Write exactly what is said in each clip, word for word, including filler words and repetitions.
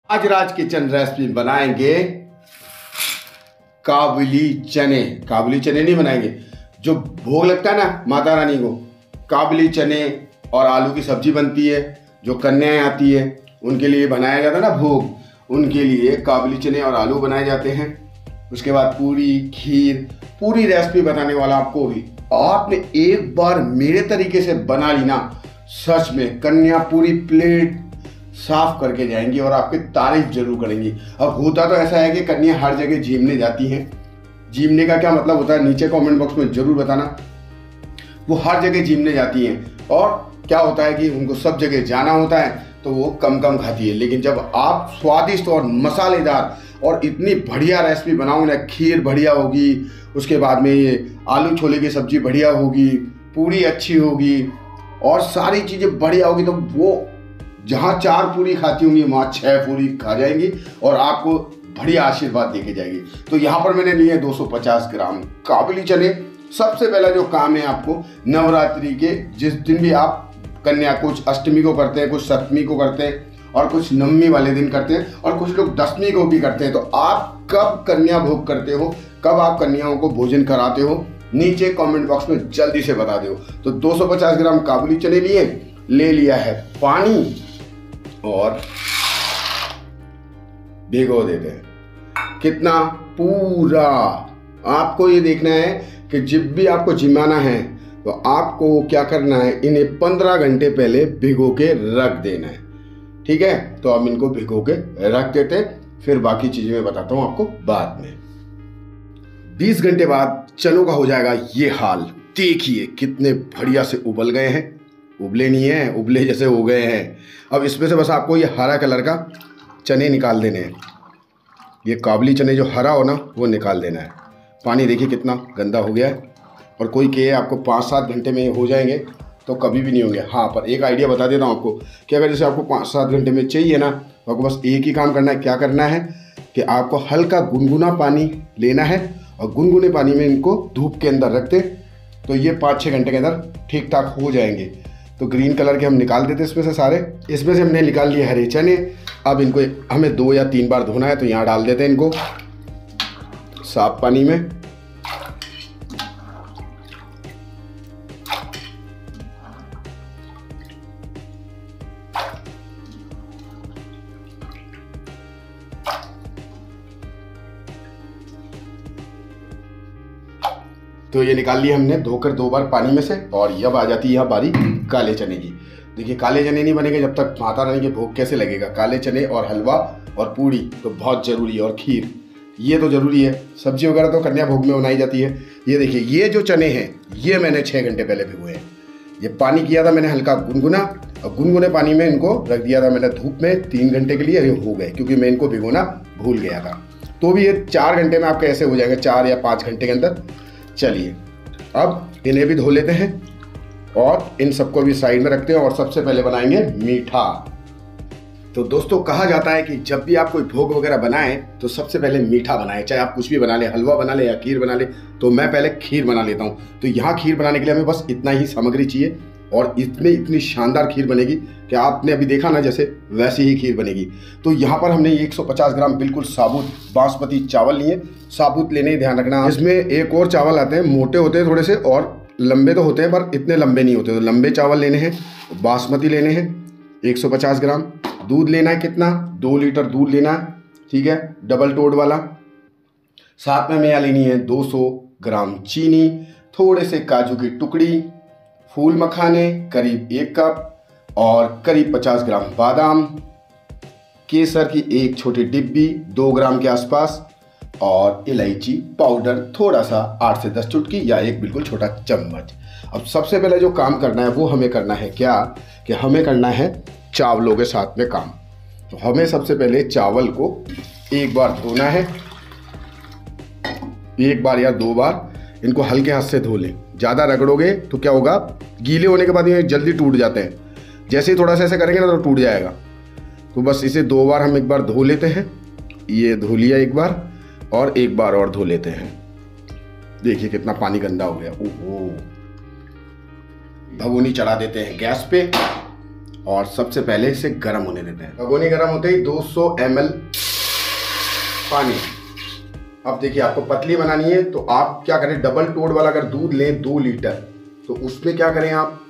आज राज kitchen recipe बनाएंगे काबुली चने। काबुली चने नहीं बनाएंगे, जो भोग लगता है ना माता रानी को, काबुली चने और आलू की सब्जी बनती है, जो कन्याएं आती है उनके लिए बनाया जाता है ना भोग, उनके लिए काबुली चने और आलू बनाए जाते हैं। उसके बाद पूरी खीर, पूरी रेसिपी बताने वाला आपको भी। आपने एक बार मेरे तरीके से बना ली ना, सच में कन्या पूरी प्लेट साफ करके जाएंगी और आपकी तारीफ जरूर करेंगी। अब होता तो ऐसा है कि कन्या हर जगह झीमने जाती हैं। झीमने का क्या मतलब होता है नीचे कमेंट बॉक्स में जरूर बताना। वो हर जगह झीमने जाती हैं और क्या होता है कि उनको सब जगह जाना होता है तो वो कम कम खाती है। लेकिन जब आप स्वादिष्ट और मसालेदार और इतनी बढ़िया रेसिपी बनाओगे ना, खीर बढ़िया होगी, उसके बाद में ये आलू छोले की सब्जी बढ़िया होगी, पूरी अच्छी होगी और सारी चीज़ें बढ़िया होगी, तो वो जहाँ चार पूरी खाती होंगी वहाँ छः पूरी खा जाएंगी और आपको बढ़िया आशीर्वाद देके जाएगी। तो यहाँ पर मैंने लिए दो सौ पचास ग्राम काबुली चने। सबसे पहला जो काम है आपको, नवरात्रि के जिस दिन भी आप कन्या, कुछ अष्टमी को करते हैं, कुछ सप्तमी को करते हैं और कुछ नवमी वाले दिन करते हैं और कुछ लोग दसवीं को भी करते हैं। तो आप कब कन्या भोग करते हो, कब आप कन्याओं को भोजन कराते हो, नीचे कमेंट बॉक्स में जल्दी से बता दो। तो दो सौ पचास ग्राम काबुली चने लिए, ले लिया है पानी और भिगो देते हैं। कितना? पूरा। आपको ये देखना है कि जब भी आपको जिमाना है तो आपको क्या करना है, इन्हें पंद्रह घंटे पहले भिगो के रख देना है। ठीक है, तो हम इनको भिगो के रख देते हैं, फिर बाकी चीजें मैं बताता हूं आपको बाद में। बीस घंटे बाद चनों का हो जाएगा ये हाल। देखिए कितने बढ़िया से उबल गए हैं। उबले नहीं हैं, उबले जैसे हो गए हैं। अब इसमें से बस आपको ये हरा कलर का चने निकाल देने हैं। ये काबुली चने जो हरा हो ना वो निकाल देना है। पानी देखिए कितना गंदा हो गया है। और कोई कहे आपको पाँच सात घंटे में हो जाएंगे तो कभी भी नहीं होंगे। हाँ, पर एक आइडिया बता देता हूँ आपको कि अगर जैसे आपको पाँच सात घंटे में चाहिए ना, तो आपको बस एक ही काम करना है। क्या करना है कि आपको हल्का गुनगुना पानी लेना है और गुनगुने पानी में इनको धूप के अंदर रख दें, तो ये पाँच छः घंटे के अंदर ठीक ठाक हो जाएंगे। तो ग्रीन कलर के हम निकाल देते इसमें से सारे। इसमें से हमने निकाल लिए हरे चने। अब इनको हमें दो या तीन बार धोना है, तो यहाँ डाल देते हैं इनको साफ पानी में। तो ये निकाल लिया हमने धोकर दो बार पानी में से। और अब आ जाती है यहाँ बारी काले चने की। देखिए काले चने नहीं बनेंगे जब तक माता रानी के भोग कैसे लगेगा। काले चने और हलवा और पूड़ी तो बहुत ज़रूरी है, और खीर ये तो ज़रूरी है। सब्जी वगैरह तो कन्या भोग में बनाई जाती है। ये देखिए ये जो चने हैं ये मैंने छः घंटे पहले भिगोए हैं। ये पानी किया था मैंने हल्का गुनगुना, और गुनगुने पानी में इनको रख दिया था मैंने धूप में तीन घंटे के लिए। ये हो गए क्योंकि मैं इनको भिगोना भूल गया था। तो भी ये चार घंटे में आपके ऐसे हो जाएंगे, चार या पाँच घंटे के अंदर। चलिए अब इन्हें भी धो लेते हैं और इन सबको भी साइड में रखते हैं और सबसे पहले बनाएंगे मीठा। तो दोस्तों कहा जाता है कि जब भी आप कोई भोग वगैरह बनाएं तो सबसे पहले मीठा बनाएं। चाहे आप कुछ भी बना ले, हलवा बना ले या खीर बना ले, तो मैं पहले खीर बना लेता हूं। तो यहाँ खीर बनाने के लिए हमें बस इतना ही सामग्री चाहिए और इसमें इतनी शानदार खीर बनेगी कि आपने अभी देखा ना जैसे वैसी ही खीर बनेगी। तो यहाँ पर हमने एक सौ पचास ग्राम बिल्कुल साबुत बासमती चावल लिए। साबुत लेने, ध्यान रखना। इसमें एक और चावल आते हैं, मोटे होते हैं थोड़े से और लंबे तो होते हैं पर इतने लंबे नहीं होते। तो लंबे चावल लेने हैं, बासमती लेने हैं एक सौ पचास ग्राम। दूध लेना है कितना? दो लीटर दूध लेना है, ठीक है, डबल टोड वाला। साथ में हमें यहाँ लेनी है दो सौ ग्राम चीनी, थोड़े से काजू की टुकड़ी, फूल मखाने करीब एक कप और करीब पचास ग्राम बादाम, केसर की एक छोटी डिब्बी दो ग्राम के आसपास, और इलायची पाउडर थोड़ा सा आठ से दस चुटकी या एक बिल्कुल छोटा चम्मच। अब सबसे पहले जो काम करना है वो हमें करना है क्या कि हमें करना है चावलों के साथ में काम। तो हमें सबसे पहले चावल को एक बार धोना है, एक बार या दो बार इनको हल्के हाथ से धो लें। ज़्यादा रगड़ोगे तो क्या होगा, गीले होने के बाद ये जल्दी टूट जाते हैं। जैसे ही थोड़ा सा ऐसे करेंगे ना तो टूट जाएगा। तो बस इसे दो बार हम एक बार धो लेते हैं। ये धो लिया एक बार और एक बार और धो लेते हैं। देखिए कितना पानी गंदा हो गया। ओहो, भगोनी चढ़ा देते हैं गैस पे और सबसे पहले इसे गर्म होने देते हैं। भगोनी गर्म होते ही दो सौ एम एल पानी। अब देखिए आपको पतली बनानी है तो आप क्या करें, डबल टोड वाला अगर दूध लें दो लीटर तो उसमें क्या करें आप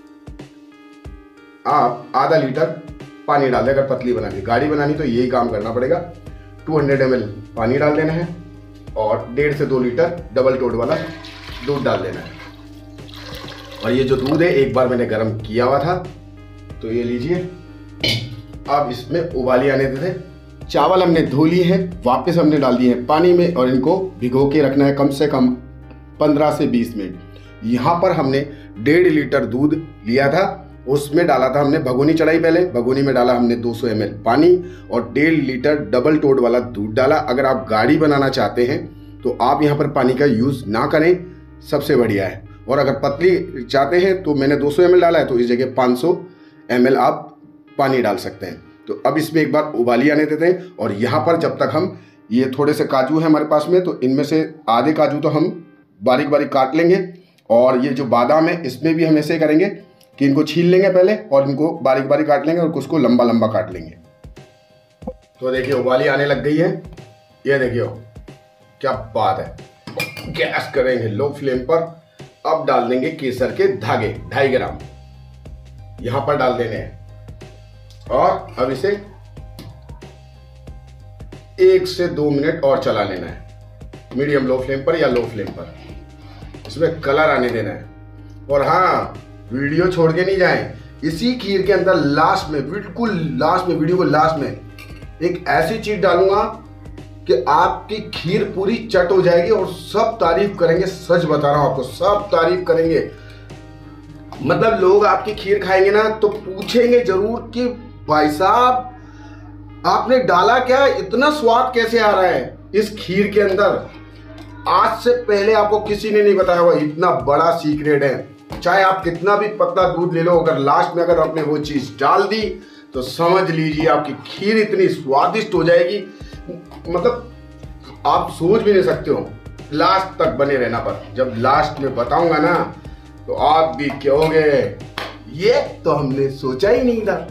आप आधा लीटर पानी डाल दें। अगर पतली बनानी, गाढ़ी बनानी तो यही काम करना पड़ेगा। दो सौ एम एल पानी डाल देना है और डेढ़ से दो लीटर डबल टोड वाला दूध डाल देना है। और ये जो दूध है एक बार मैंने गर्म किया हुआ था, तो ये लीजिए। अब इसमें उबाली आने देते। चावल हमने धो लिए हैं, वापस हमने डाल दिए हैं पानी में और इनको भिगो के रखना है कम से कम पंद्रह से बीस मिनट। यहाँ पर हमने डेढ़ लीटर दूध लिया था, उसमें डाला था हमने, भगोनी चढ़ाई पहले, भगोनी में डाला हमने दो सौ एम एल पानी और डेढ़ लीटर डबल टोड वाला दूध डाला। अगर आप गाढ़ी बनाना चाहते हैं तो आप यहाँ पर पानी का यूज़ ना करें, सबसे बढ़िया है। और अगर पतली चाहते हैं तो मैंने दो सौ एम एल डाला है, तो इस जगह पाँच सौ एम एल आप पानी डाल सकते हैं। तो अब इसमें एक बार उबाली आने देते हैं। और यहाँ पर जब तक हम, ये थोड़े से काजू हैं हमारे पास में, तो इनमें से आधे काजू तो हम बारीक बारीक काट लेंगे। और ये जो बादाम है इसमें भी हम ऐसे करेंगे कि इनको छील लेंगे पहले और इनको बारीक बारीक काट लेंगे और कुछ को लंबा लंबा काट लेंगे। तो देखिए उबाली आने लग गई है, ये देखिए क्या बात है। गैस करेंगे लो फ्लेम पर। अब डाल देंगे केसर के धागे ढाई ग्राम यहां पर डाल देने हैं और अब इसे एक से दो मिनट और चला लेना है, मीडियम लो फ्लेम पर या लो फ्लेम पर। इसमें कलर आने देना है। और हाँ, वीडियो छोड़ के नहीं जाएं, इसी खीर के अंदर लास्ट में, बिल्कुल लास्ट में, वीडियो को लास्ट में एक ऐसी चीज डालूंगा कि आपकी खीर पूरी चट हो जाएगी और सब तारीफ करेंगे। सच बता रहा हूं आपको, सब तारीफ करेंगे। मतलब लोग आपकी खीर खाएंगे ना तो पूछेंगे जरूर कि भाई साहब आपने डाला क्या, इतना स्वाद कैसे आ रहा है इस खीर के अंदर। आज से पहले आपको किसी ने नहीं बताया हुआ, इतना बड़ा सीक्रेट है। चाहे आप कितना भी पतला दूध ले लो, अगर लास्ट में अगर आपने वो चीज डाल दी तो समझ लीजिए आपकी खीर इतनी स्वादिष्ट हो जाएगी, मतलब आप सोच भी नहीं सकते हो। लास्ट तक बने रहना, पर जब लास्ट में बताऊंगा ना तो आप भी कहोगे ये तो हमने सोचा ही नहीं था।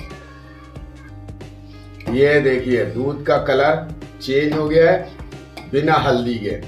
ये देखिए दूध का कलर चेंज हो गया है बिना हल्दी के।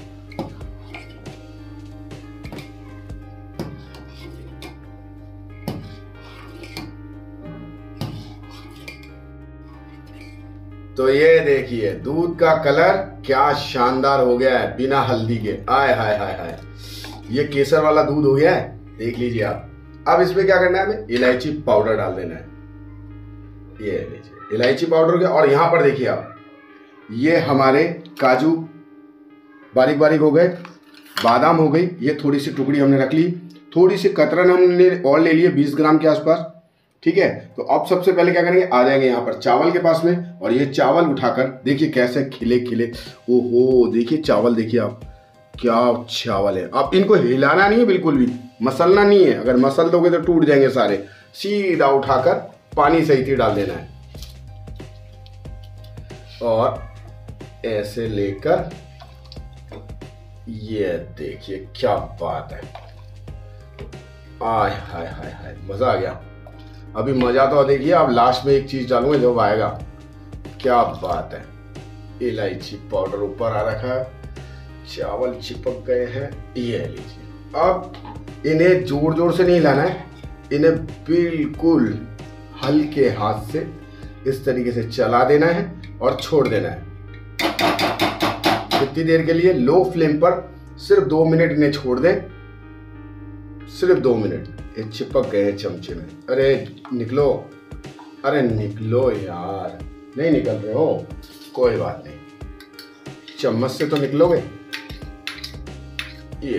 तो ये देखिए दूध का कलर क्या शानदार हो गया है बिना हल्दी के। आय हाय हाय हाय, ये केसर वाला दूध हो गया है, देख लीजिए आप। अब इसमें क्या करना है, हमें इलायची पाउडर डाल देना है। ये लीजिए इलायची पाउडर के। और यहां पर देखिए आप, ये हमारे काजू बारीक बारीक हो गए, बादाम हो गई, ये थोड़ी सी टुकड़ी हमने रख ली, थोड़ी सी कतरन हमने और ले लिए बीस ग्राम के आसपास, ठीक है। तो अब सबसे पहले क्या करेंगे, आ जाएंगे यहाँ पर चावल के पास में और ये चावल उठाकर देखिए कैसे खिले खिले, ओहो देखिए चावल, देखिए आप क्या चावल है। अब इनको हिलाना नहीं है, बिल्कुल भी मसलना नहीं है, अगर मसल दोगे तो टूट जाएंगे सारे। सीधा उठाकर पानी सही थी डाल देना है और ऐसे लेकर, ये देखिए क्या बात है। आय हाय हाय हाय, मजा आ गया। अभी मजा तो देखिए, अब लास्ट में एक चीज डालूंगा जब आएगा, क्या बात है। इलायची पाउडर ऊपर आ रखा है, चावल चिपक गए हैं, ये लीजिए। अब इन्हें जोर जोर से नहीं हिलाना है, इन्हें बिल्कुल हल्के हाथ से इस तरीके से चला देना है और छोड़ देना है। कितनी देर के लिए, लो फ्लेम पर सिर्फ दो मिनट इन्हें छोड़ दें, सिर्फ दो मिनट। ये चिपक गए हैं चमचे में, अरे निकलो, अरे निकलो यार, नहीं निकल रहे हो, कोई बात नहीं, चम्मच से तो निकलोगे। ये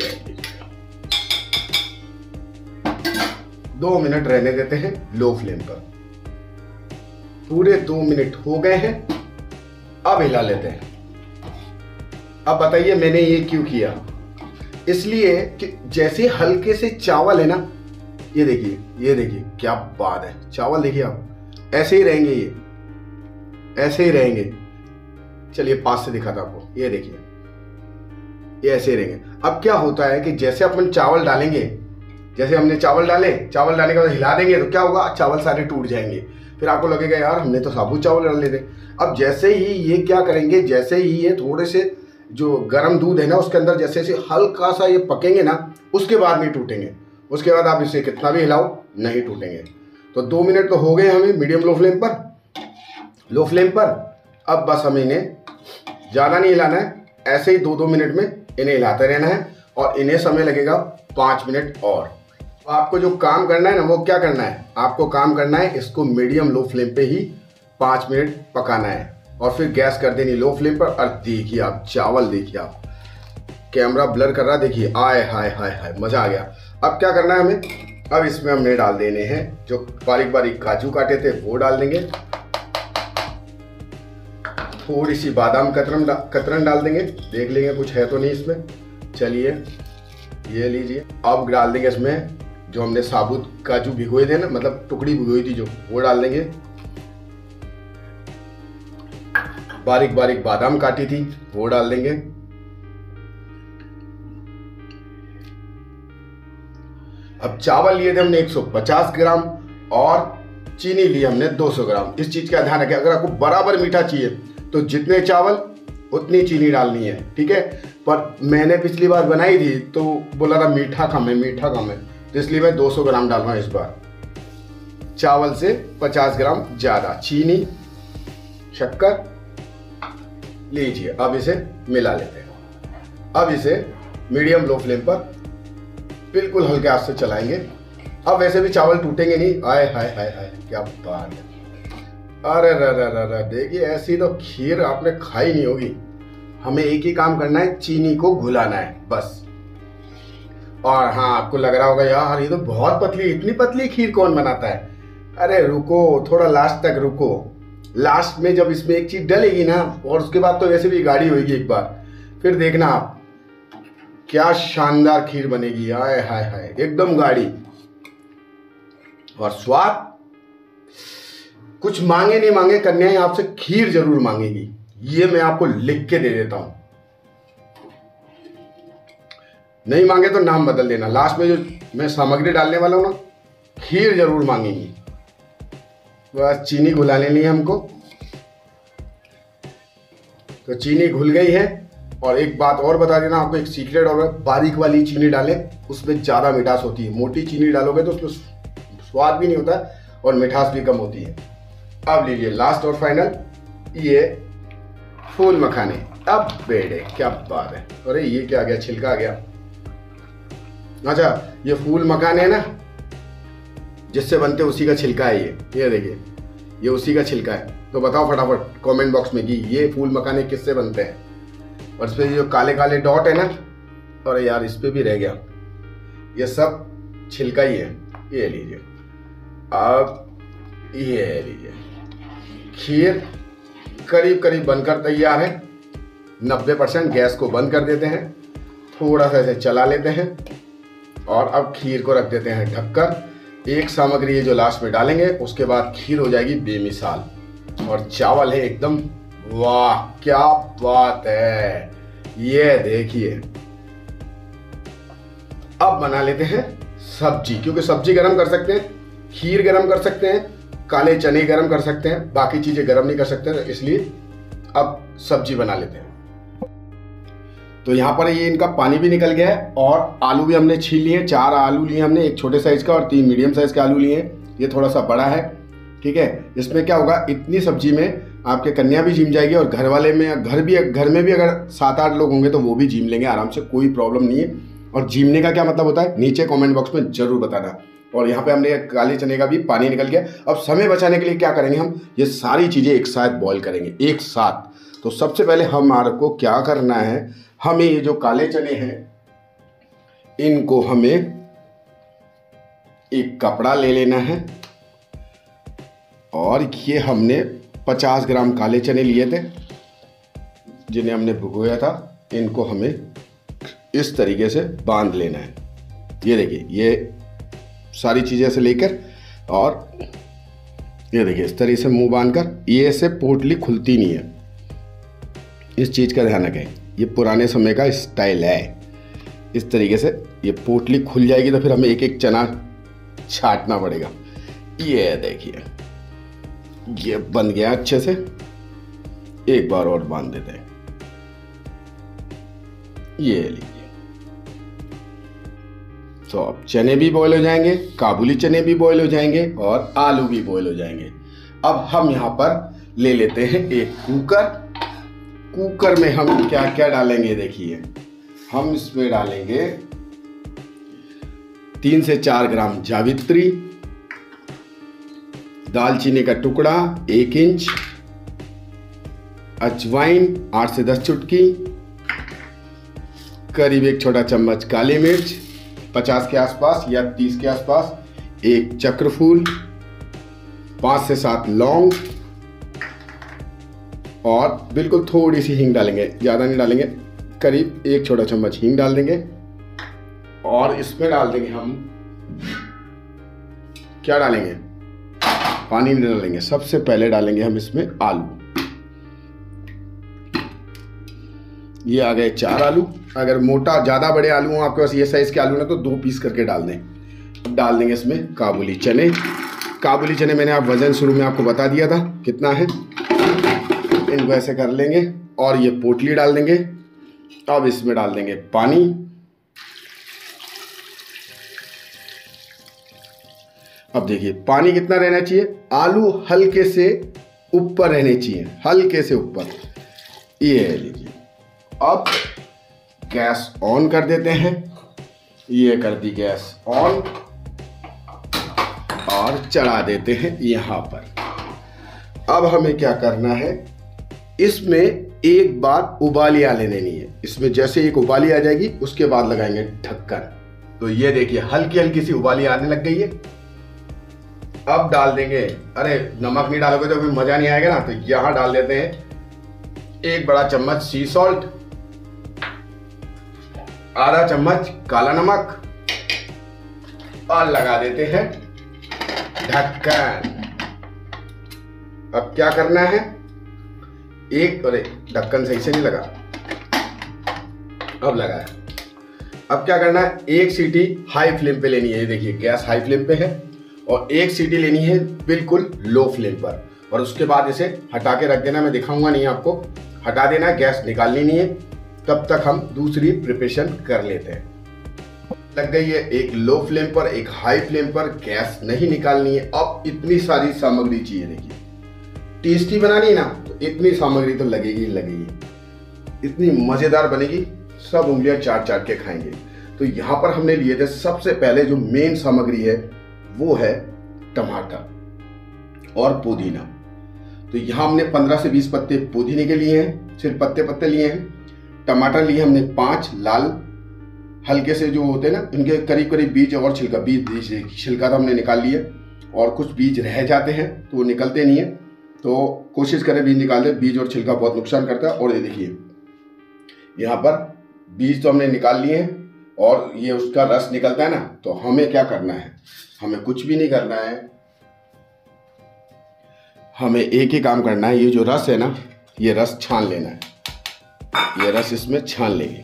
दो मिनट रहने देते हैं लो फ्लेम पर। पूरे दो मिनट हो गए हैं, अब हिला लेते हैं। अब बताइए मैंने ये क्यों किया, इसलिए कि जैसे हल्के से चावल है ना, ये देखिए, ये देखिए क्या बात है। चावल देखिए आप, ऐसे ही रहेंगे, ये ऐसे ही रहेंगे। चलिए पास से दिखाता आपको, ये देखिए ये ऐसे ही रहेंगे। अब क्या होता है कि जैसे अपन चावल डालेंगे जैसे हमने चावल डाले, चावल डालने के बाद हिला देंगे तो क्या होगा, चावल सारे टूट जाएंगे। फिर आपको लगेगा यार हमने तो साबुत चावल डाल लेते। अब जैसे ही ये क्या करेंगे, जैसे ही ये थोड़े से जो गर्म दूध है ना उसके अंदर जैसे जैसे हल्का सा ये पकेंगे ना, उसके बाद नहीं टूटेंगे। उसके बाद आप इसे कितना भी हिलाओ नहीं टूटेंगे। तो दो मिनट तो हो गए हमें मीडियम लो फ्लेम पर, लो फ्लेम पर। अब बस हमें इन्हें ज़्यादा नहीं हिलाना है, ऐसे ही दो दो मिनट में इन्हें हिलाते रहना है और इन्हें समय लगेगा पाँच मिनट और। आपको जो काम करना है ना वो क्या करना है, आपको काम करना है इसको मीडियम लो फ्लेम पे ही पाँच मिनट पकाना है और फिर गैस कर देनी लो फ्लेम पर। और देखिए आप चावल, देखिए आप, कैमरा ब्लर कर रहा, देखिए आए हाय हाय हाय, मज़ा आ गया। अब क्या करना है हमें, अब इसमें हमने डाल देने हैं जो बारीक बारीक काजू काटे थे वो डाल देंगे, थोड़ी सी बादाम कतरन डा, कतरन डाल देंगे, देख लेंगे कुछ है तो नहीं इसमें। चलिए ये लीजिए। अब डाल देंगे इसमें जो हमने साबुत काजू भिगोए थे ना, मतलब टुकड़ी भिगोई थी जो, वो डाल देंगे। बारीक बारीक बादाम काटी थी वो डाल देंगे। अब चावल लिए थे हमने एक सौ पचास ग्राम और चीनी ली हमने दो सौ ग्राम। इस चीज का ध्यान रखें, अगर आपको बराबर मीठा चाहिए तो जितने चावल उतनी चीनी डालनी है, ठीक है। पर मैंने पिछली बार बनाई थी तो बोला था मीठा कम है, मीठा कम है, तो इसलिए मैं दो सौ ग्राम डाल रहा हूं इस बार, चावल से पचास ग्राम ज्यादा। चीनी, शक्कर लीजिए। अब इसे मिला लेते हैं। अब इसे मीडियम लो फ्लेम पर बिल्कुल हल्के हाथ से चलाएंगे। अब वैसे भी चावल टूटेंगे नहीं। आए हाय हाय हाय क्या बात है। अरे रे, देखिए ऐसी तो खीर आपने खाई नहीं होगी। हमें एक ही काम करना है, चीनी को घुलाना है बस। और हाँ, आपको लग रहा होगा यार ये तो बहुत पतली, इतनी पतली खीर कौन बनाता है। अरे रुको, थोड़ा लास्ट तक रुको। लास्ट में जब इसमें एक चीज डलेगी ना, और उसके बाद तो वैसे भी गाढ़ी होगी एक बार, फिर देखना आप क्या शानदार खीर बनेगी। हाय हाय हाय, एकदम गाढ़ी। और स्वाद कुछ मांगे नहीं मांगे, कन्याएं आपसे खीर जरूर मांगेगी, ये मैं आपको लिख के दे देता हूं। नहीं मांगे तो नाम बदल देना। लास्ट में जो मैं सामग्री डालने वाला हूं ना, खीर जरूर मांगेगी। बस चीनी घुला लेनी है हमको। तो चीनी घुल गई है। और एक बात और बता देना आपको, एक सीक्रेट और, बारीक वाली चीनी डालें, उसमें ज़्यादा मिठास होती है। मोटी चीनी डालोगे तो उसमें स्वाद भी नहीं होता और मिठास भी कम होती है। अब लीजिए लास्ट और फाइनल, ये फूल मखाने। अब बेड़े क्या बात है। अरे ये क्या आ गया, छिलका आ गया। अच्छा, ये फूल मखाने है ना, जिससे बनते उसी का छिलका है ये। ये देखिए, ये उसी का छिलका है। तो बताओ फटाफट कमेंट बॉक्स में कि ये फूल मखाने किससे बनते हैं। और इस पे जो काले काले डॉट है ना, अरे यार इस पे भी रह गया, ये सब छिलका ही है। ये लीजिए। अब ये लीजिए, खीर करीब करीब बनकर तैयार है। नब्बे परसेंट। गैस को बंद कर देते हैं, थोड़ा सा इसे चला लेते हैं और अब खीर को रख देते हैं ढककर। एक सामग्री ये जो लास्ट में डालेंगे, उसके बाद खीर हो जाएगी बेमिसाल। और चावल है एकदम, वाह क्या बात है। ये देखिए, अब बना लेते हैं सब्जी, क्योंकि सब्जी गरम कर सकते हैं, खीर गरम कर सकते हैं, काले चने गरम कर सकते हैं, बाकी चीजें गरम नहीं कर सकते, तो इसलिए अब सब्जी बना लेते हैं। तो यहाँ पर ये इनका पानी भी निकल गया है और आलू भी हमने छील लिए। चार आलू लिए हमने, एक छोटे साइज का और तीन मीडियम साइज के आलू लिए। ये थोड़ा सा बड़ा है, ठीक है। इसमें क्या होगा, इतनी सब्जी में आपके कन्या भी जिम जाएगी और घर वाले में, घर भी घर में भी अगर सात आठ लोग होंगे तो वो भी जिम लेंगे आराम से, कोई प्रॉब्लम नहीं है। और जिमने का क्या मतलब होता है, नीचे कमेंट बॉक्स में जरूर बताना। और यहाँ पे हमने काले चने का भी पानी निकल गया। अब समय बचाने के लिए क्या करेंगे, हम ये सारी चीज़ें एक साथ बॉईल करेंगे, एक साथ। तो सबसे पहले हमारे को क्या करना है, हमें ये जो काले चने हैं इनको हमें एक कपड़ा ले लेना है। और ये हमने पचास ग्राम काले चने लिए थे जिन्हें हमने भिगोया था, इनको हमें इस तरीके से बांध लेना है। ये देखिए, ये सारी चीज़ें ऐसे लेकर, और ये देखिए इस तरीके से मुंह बांधकर, ये ऐसे पोटली खुलती नहीं है, इस चीज़ का ध्यान रखें। ये पुराने समय का स्टाइल है। इस तरीके से ये पोटली खुल जाएगी तो फिर हमें एक एक चना छांटना पड़ेगा। ये देखिए ये बन गया अच्छे से। एक बार और बांध देते हैं। ये लीजिए, तो अब चने भी बॉईल हो जाएंगे, काबुली चने भी बॉईल हो जाएंगे और आलू भी बॉईल हो जाएंगे। अब हम यहाँ पर ले लेते हैं एक कुकर। कुकर में हम क्या क्या डालेंगे देखिए, हम इसमें डालेंगे तीन से चार ग्राम जावित्री, दालचीनी का टुकड़ा एक इंच, अजवाइन आठ से दस चुटकी, करीब एक छोटा चम्मच काली मिर्च पचास के आसपास या तीस के आसपास, एक चक्रफूल, पांच से सात लौंग और बिल्कुल थोड़ी सी हींग डालेंगे, ज़्यादा नहीं डालेंगे, करीब एक छोटा चम्मच हींग डाल देंगे। और इसमें डाल देंगे हम क्या डालेंगे, पानी नहीं डालेंगे, सबसे पहले डालेंगे हम इसमें आलू। ये आ गए चार आलू। अगर मोटा ज़्यादा बड़े आलू हो आपके पास, ये साइज़ के आलू ना, तो दो पीस करके डाल दें। अब डाल देंगे इसमें काबुली चने। काबुली चने मैंने आप वज़न शुरू में आपको बता दिया था कितना है, इनको ऐसे कर लेंगे और ये पोटली डाल देंगे। अब इसमें डाल देंगे पानी। अब देखिए पानी कितना रहना चाहिए, आलू हल्के से ऊपर रहने चाहिए, हल्के से ऊपर। ये लीजिए, अब गैस ऑन कर देते हैं। ये कर दी गैस ऑन और चढ़ा देते हैं यहाँ पर। अब हमें क्या करना है, इसमें एक बार उबाली आ लेने नहीं है। इसमें जैसे एक उबाली आ जाएगी उसके बाद लगाएंगे ढक्कन। तो ये देखिए हल्की हल्की सी उबाली आने लग गई है। अब डाल देंगे, अरे नमक नहीं डालोगे तो फिर मजा नहीं आएगा ना, तो यहां डाल देते हैं एक बड़ा चम्मच सी सॉल्ट, आधा चम्मच काला नमक और लगा देते हैं ढक्कन। अब क्या करना है, एक, अरे ढक्कन सही से नहीं लगा, अब लगा है। अब क्या करना है, एक सीटी हाई फ्लेम पे लेनी है। ये देखिए गैस हाई फ्लेम पे है और एक सीटी लेनी है बिल्कुल लो फ्लेम पर, और उसके बाद इसे हटा के रख देना। मैं दिखाऊंगा नहीं आपको, हटा देना, गैस निकालनी नहीं है। तब तक हम दूसरी प्रिपरेशन कर लेते हैं। लग गई है एक लो फ्लेम पर, एक हाई फ्लेम पर, गैस नहीं निकालनी है। अब इतनी सारी सामग्री चाहिए, देखिए टेस्टी बनानी है ना, तो इतनी सामग्री तो लगेगी ही लगेगी, इतनी मजेदार बनेगी, सब उंगलियां चाट चाट के खाएंगे। तो यहाँ पर हमने लिए थे सबसे पहले जो मेन सामग्री है वो है टमाटर और पुदीना। तो यहाँ हमने पंद्रह से बीस पत्ते पुदीने के लिए हैं, सिर्फ पत्ते पत्ते लिए हैं। टमाटर लिए हमने पांच लाल, हल्के से जो होते हैं ना, इनके करीब करीब बीज और छिलका, बीज छिलका तो हमने निकाल लिया, और कुछ बीज रह जाते हैं तो वो निकलते नहीं है, तो कोशिश करें बीज निकाल दें। बीज और छिलका बहुत नुकसान करता है। और ये देखिए यहाँ पर बीज तो हमने निकाल लिए हैं और ये उसका रस निकलता है ना, तो हमें क्या करना है, हमें कुछ भी नहीं करना है, हमें एक ही काम करना है। ये जो रस है ना, ये रस छान लेना है। ये रस इसमें छान लेंगे।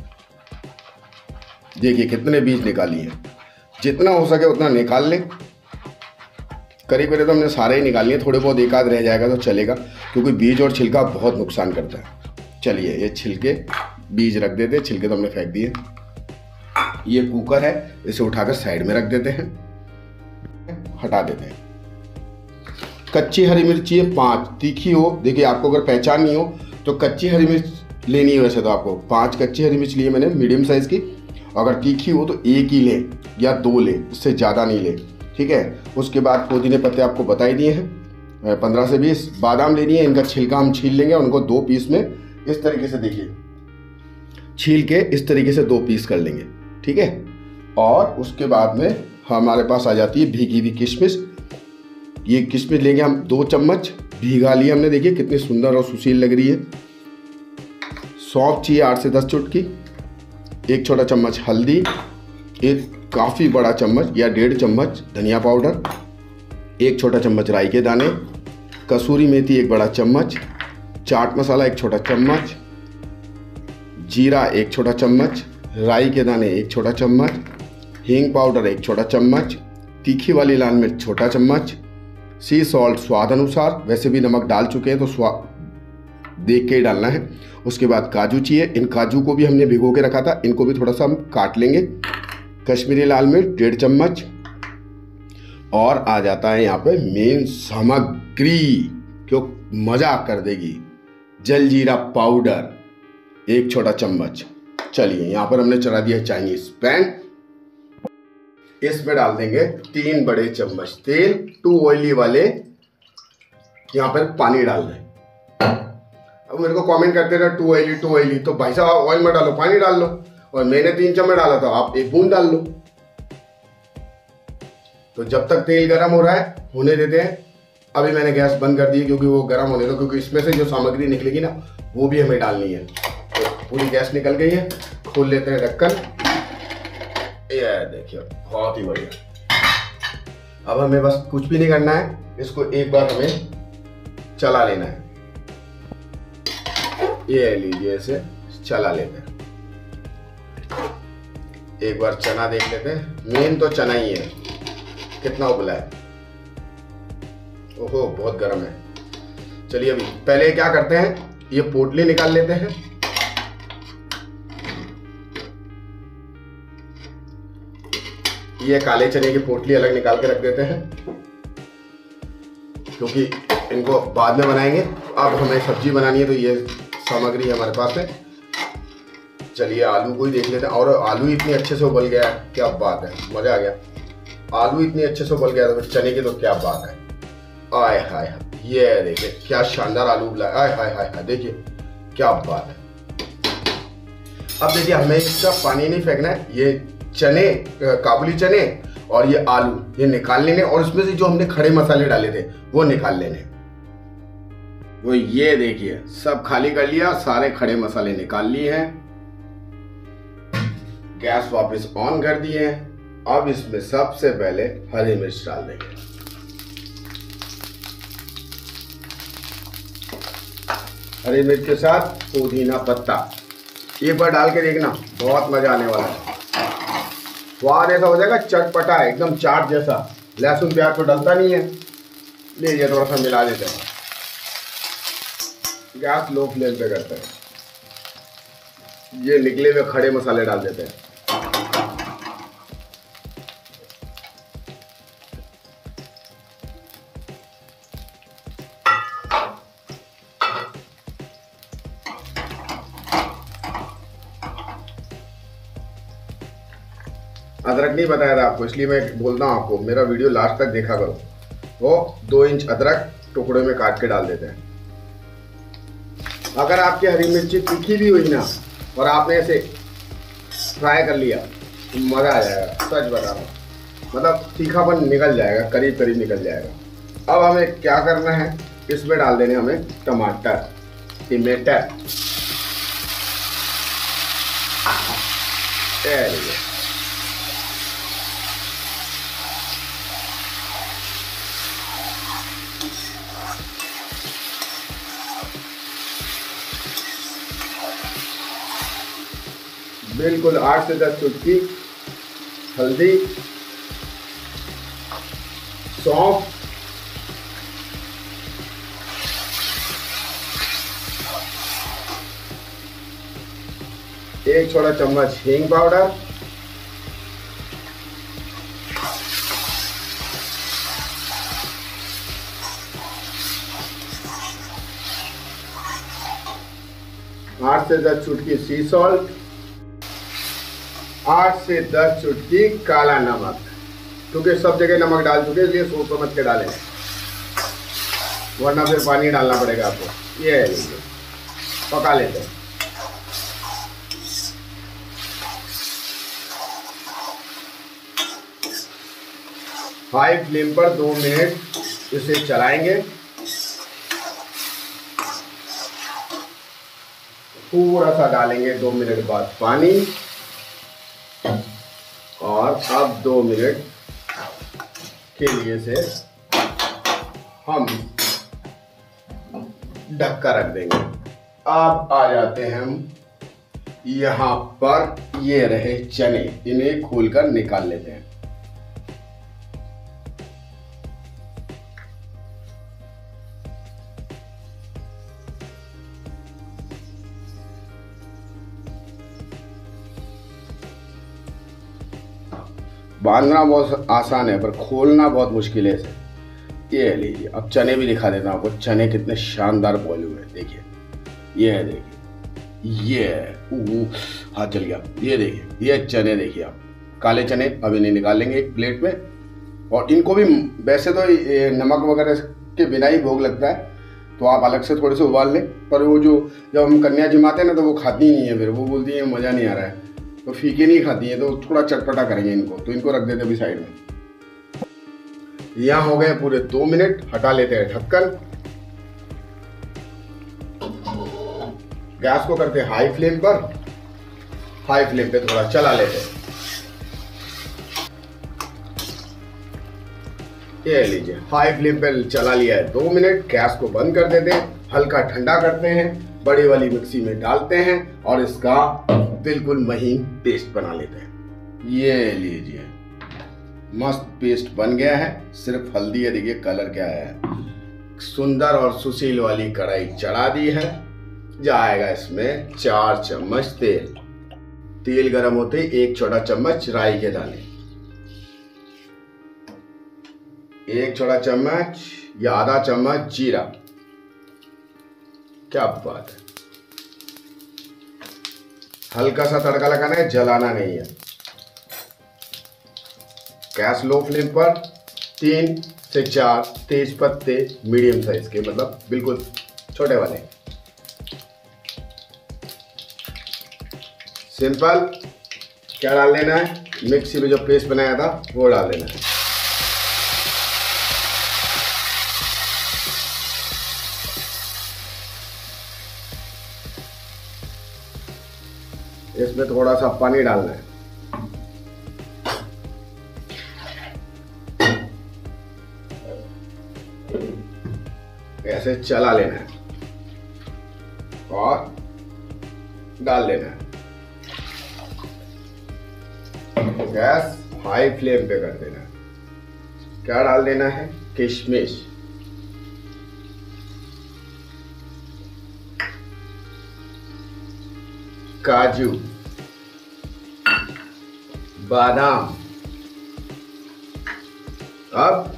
देखिए कितने बीज निकाली हैं, जितना हो सके उतना निकाल लें। करीब करीब तो हमने सारे ही निकाल लिए, थोड़े बहुत एक आध रह जाएगा तो चलेगा, क्योंकि बीज और छिलका बहुत नुकसान करता है। चलिए ये छिलके बीज रख देते हैं, छिलके तो हमने फेंक दिए। ये कुकर है, इसे उठाकर साइड में रख देते हैं, हटा देते हैं। कच्ची हरी मिर्ची है पांच, तीखी हो, देखिए आपको अगर पहचान नहीं हो तो कच्ची हरी मिर्च लेनी है। वैसे तो आपको पांच कच्ची हरी मिर्च लिए मैंने मीडियम साइज की, अगर तीखी हो तो एक ही ले या दो ले, इससे ज़्यादा नहीं ले, ठीक है। उसके बाद पुदीने पत्ते आपको बता ही दिए हैं, पंद्रह से बीस। बादाम लेनी है, इनका छिलका हम छील लेंगे, उनको दो पीस में इस तरीके से, देखिए छील के इस तरीके से दो पीस कर लेंगे, ठीक है। और उसके बाद में हमारे पास आ जाती है भीगी हुई किशमिश। ये किशमिश लेंगे हम दो चम्मच, भीगा लिया हमने, देखिए कितनी सुंदर और सुशील लग रही है। सौंफ चाहिए आठ से दस चुटकी, एक छोटा चम्मच हल्दी, एक काफ़ी बड़ा चम्मच या डेढ़ चम्मच धनिया पाउडर, एक छोटा चम्मच राई के दाने, कसूरी मेथी एक बड़ा चम्मच, चाट मसाला एक छोटा चम्मच, जीरा एक छोटा चम्मच, राई के दाने एक छोटा चम्मच, हींग पाउडर एक छोटा चम्मच, तीखी वाली लाल मिर्च छोटा चम्मच, सी सॉल्ट स्वाद अनुसार, वैसे भी नमक डाल चुके हैं तो स्वाद देख के ही डालना है। उसके बाद काजू चाहिए, इन काजू को भी हमने भिगो के रखा था, इनको भी थोड़ा सा हम काट लेंगे। कश्मीरी लाल मिर्च डेढ़ चम्मच, और आ जाता है यहाँ पे मेन सामग्री जो मजा कर देगी, जलजीरा पाउडर एक छोटा चम्मच। चलिए यहाँ पर हमने चढ़ा दिया चाइनीज पैन, इसमें डाल देंगे तीन बड़े चम्मच तेल, टू ऑयली वाले यहाँ पर पानी डाल दें। अब मेरे को कमेंट करते रहे टू ऑयली टू ऑयली, तो भाई साहब ऑयल में डालो, पानी डाल लो, और मैंने तीन चम्मच डाला था, आप एक बूंद डाल लो। तो जब तक तेल गर्म हो रहा है होने देते हैं। अभी मैंने गैस बंद कर दी क्योंकि वो गर्म होने दो, क्योंकि इसमें से जो सामग्री निकलेगी ना वो भी हमें डालनी है। तो पूरी गैस निकल गई है, खोल लेते हैं ढक्कन। ये देखिए बहुत ही बढ़िया। अब हमें बस कुछ भी नहीं करना है, इसको एक बार हमें चला लेना है। ये लीजिए, इसे चला लेते हैं। एक बार चना देख लेते हैं, मेन तो चना ही है, कितना उबला है। ओहो बहुत गर्म है। चलिए अभी पहले क्या करते हैं, ये पोटली निकाल लेते हैं। ये काले चने की पोटली अलग निकाल के रख देते हैं, क्योंकि इनको बाद में बनाएंगे। अब हमें सब्जी बनानी है तो ये सामग्री हमारे पास है। चलिए आलू को ही देख लेते हैं। और आलू इतने अच्छे से उबल गया है, क्या बात है, मजा आ गया। आलू इतने अच्छे से उबल गया तो फिर चने की तो क्या बात है। आय हाय, ये देखिए क्या शानदार आलू उबला है। आय हाय हाय, देखिए क्या बात है। अब देखिए हमें इसका पानी नहीं फेंकना है, ये चने काबुली चने और ये आलू ये निकाल लेने, और इसमें से जो हमने खड़े मसाले डाले थे वो निकाल लेने। वो ये देखिए सब खाली कर लिया, सारे खड़े मसाले निकाल लिए हैं। गैस वापस ऑन कर दिए हैं। अब इसमें सबसे पहले हरी मिर्च डाल देंगे। हरी मिर्च के साथ पुदीना पत्ता, एक बार डाल के देखना, बहुत मजा आने वाला है। स्वाद ऐसा हो जाएगा चटपटा है, एकदम चाट जैसा। लहसुन प्याज तो डलता नहीं है। लीजिए थोड़ा सा मिला देते हैं, गैस लो फ्लेम पे करते हैं। ये निकले हुए खड़े मसाले डाल देते हैं। अदरक नहीं बताया था आपको, इसलिए मैं बोलता हूँ आपको, मेरा वीडियो लास्ट तक देखा करो। वो दो इंच अदरक टुकड़े में काट के डाल देते हैं। अगर आपकी हरी मिर्ची तीखी भी हुई ना और आपने ऐसे फ्राई कर लिया तो मज़ा आ जाएगा, सच बता रहा हूँ। मतलब तीखापन निकल जाएगा, करीब करीब निकल जाएगा। अब हमें क्या करना है, इसमें डाल देने हमें टमाटर, टमाटर। बिल्कुल आठ से दस चुटकी हल्दी, सौंफ, एक छोटा चम्मच हींग पाउडर, आठ से दस चुटकी सी सॉल्ट, आठ से दस चुटकी काला नमक, क्योंकि सब जगह नमक डाल चुके इसलिए सोच समझ के डालें, वरना फिर पानी डालना पड़ेगा आपको। ये लीजिए पका लेते हैं। हाई फ्लेम पर दो मिनट इसे चलाएंगे। थोड़ा सा डालेंगे दो मिनट बाद पानी, और अब दो मिनट के लिए से हम ढक्का रख देंगे। अब आ जाते हैं हम यहाँ पर ये रहे चने, इन्हें खोलकर निकाल लेते हैं। बांधना बहुत आसान है पर खोलना बहुत मुश्किल है इसे। ये लीजिए, अब चने भी दिखा देता हूँ आपको। चने कितने शानदार बॉइल हुए हैं, देखिए। ये है, देखिए, ये है, हाथ चल गया। ये देखिए, ये चने देखिए आप, काले चने। अब इन्हें निकाल लेंगे एक प्लेट में। और इनको भी वैसे तो नमक वगैरह के बिना ही भोग लगता है, तो आप अलग से थोड़े से उबाल लें। पर वो जो जब हम कन्या जिमाते हैं ना, तो वो खाती नहीं है, फिर वो बोलती है मज़ा नहीं आ रहा है, तो फीके नहीं खाती है, तो थोड़ा चटपटा करेंगे इनको। तो इनको रख देते अभी साइड में। यहाँ हो गए पूरे दो मिनट, हटा लेते हैं ढक्कन। गैस को करते हैं हाई फ्लेम पर। हाई फ्लेम पे थोड़ा चला लेते हैं। ये लीजिए, हाई फ्लेम पे चला लिया है दो मिनट। गैस को बंद कर देते हैं, हल्का ठंडा करते हैं, बड़ी वाली मिक्सी में डालते हैं और इसका बिल्कुल महीन पेस्ट बना लेते हैं। ये लीजिए, मस्त पेस्ट बन गया है। सिर्फ हल्दी है, देखिए कलर क्या है। सुंदर और सुशील वाली कढ़ाई चढ़ा दी है। जाएगा इसमें चार चम्मच तेल। तेल गरम होते एक छोटा चम्मच राई के दाने, एक छोटा चम्मच या आधा चम्मच जीरा। क्या बात है, हल्का सा तड़का लगाना है, जलाना नहीं है। गैस लो फ्लेम पर। तीन से चार तेज पत्ते मीडियम साइज के, मतलब बिल्कुल छोटे वाले। सिंपल। क्या डाल लेना है, मिक्सी में जो पेस्ट बनाया था वो डाल लेना है। इसमें थोड़ा सा पानी डालना है। ऐसे चला लेना है और डाल लेना है। गैस हाई फ्लेम पे कर देना है। क्या डाल देना है, किशमिश, काजू, बादाम। अब